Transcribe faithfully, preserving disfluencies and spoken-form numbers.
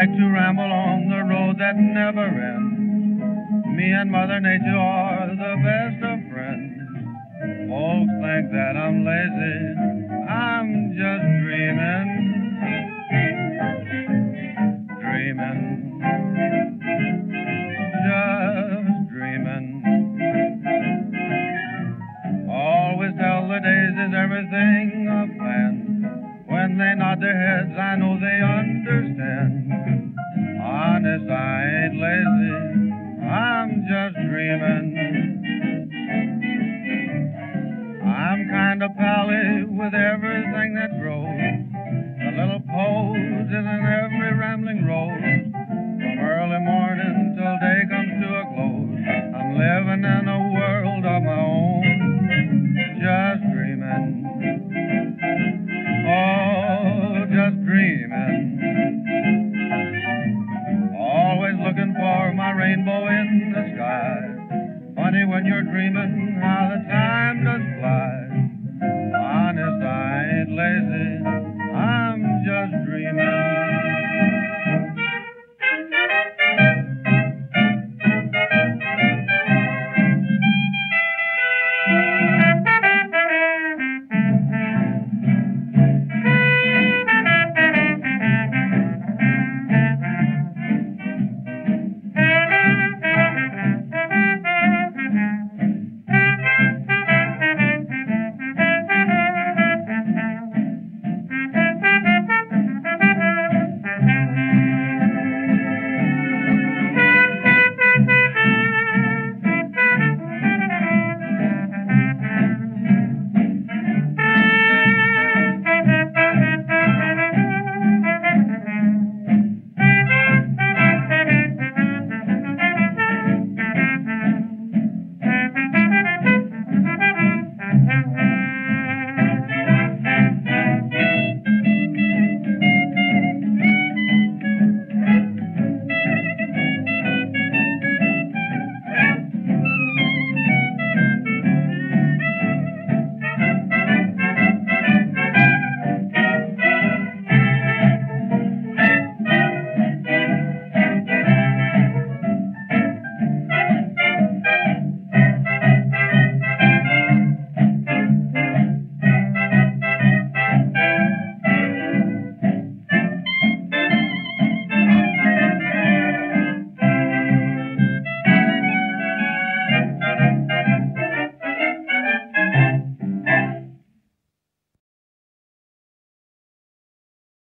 like to ramble on the road that never ends. Me and Mother Nature are the best of friends. Folks think that I'm lazy, I'm just dreaming, dreaming, just dreaming. Always tell the daisies everything I've planned. When they nod their heads, I know they understand. Honest, I ain't lazy, I'm just dreaming. I'm kind of pally with everything that grows. A little pose in every rambling rose. From early morning till day comes to a close, I'm living in a world of my own, just dreaming. Oh, just dreaming. Always looking for my rainbow in the sky. Funny when you're dreaming how the time